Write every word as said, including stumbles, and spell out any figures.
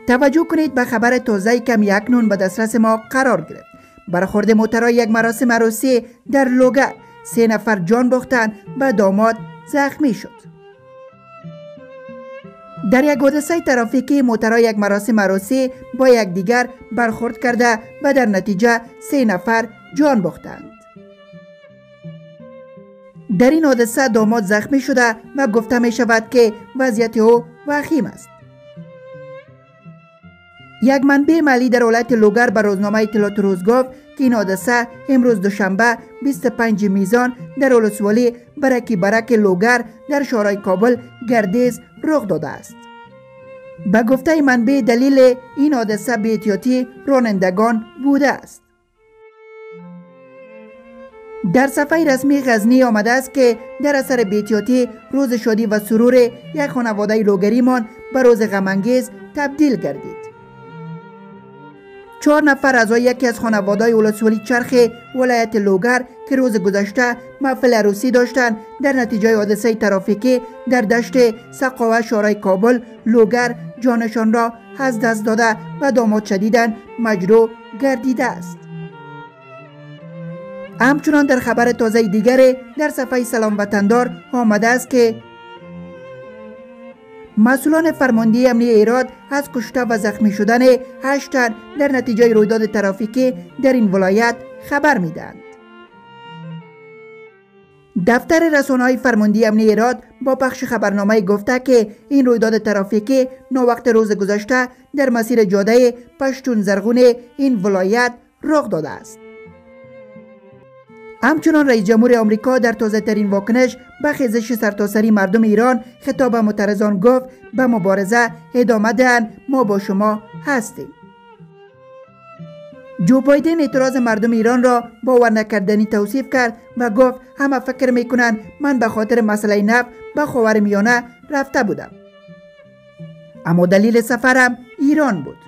توجه کنید به خبر تازه که اکنون به دسترس ما قرار گرفت. برخورد موترهای یک مراسم عروسی در لوگر، سه نفر جان باختند و داماد زخمی شد. در یک حادثه ترافیکی موترهای یک مراسم عروسی با یکدیگر برخورد کرده و در نتیجه سه نفر جان باختند. در این حادثه داماد زخمی شده و گفته می شود که وضعیت او وخیم است. یک منبع محلی در ولایت لوگر به روزنامه اطلاعات روز گفت که این حادثه امروز دوشنبه بیست و پنجم میزان در ولسوالی برکی برک لوگر در شورای کابل گردیز رخ داده است. به گفته منبع دلیل این حادثه بی احتیاطی رانندگان بوده است. در صفحه رسمی غزنی آمده است که در اثر بی احتیاطی روز شادی و سرور یک خانواده لوگریمان به روز غم‌انگیز تبدیل گردید. چهار نفر اعضای یکی از خانواده‌های ولسوالی چرخ ولایت لوگر که روز گذشته محفل عروسی داشتند در نتیجه حادثه ترافیکی در دشت سقاوه شورای کابل لوگر جانشان را از دست داده و داماد شدیداً مجروح گردیده است. همچنان در خبر تازه دیگر در صفحه سلام وطندار آمده است که مسئولان فرماندهی امنیتی ایراد از کشته و زخمی شدن هشت تن در نتیجه رویداد ترافیکی در این ولایت خبر میدهند. دفتر رسانه‌های فرماندهی امنیتی ایراد با پخش خبرنامه گفته که این رویداد ترافیکی ناوقت روز گذشته در مسیر جاده پشتون زرغون این ولایت رخ داده است. همچنان رئیس جمهور آمریکا در تازه ترین واکنش به خیزش سرتاسری مردم ایران خطاب به معترضان گفت به مبارزه ادامه دهند، ما با شما هستیم. جو بایدن اعتراض مردم ایران را باور نکردنی توصیف کرد و گفت همه فکر میکنند من به خاطر مسئله نفت به خاورمیانه رفته بودم، اما دلیل سفرم ایران بود.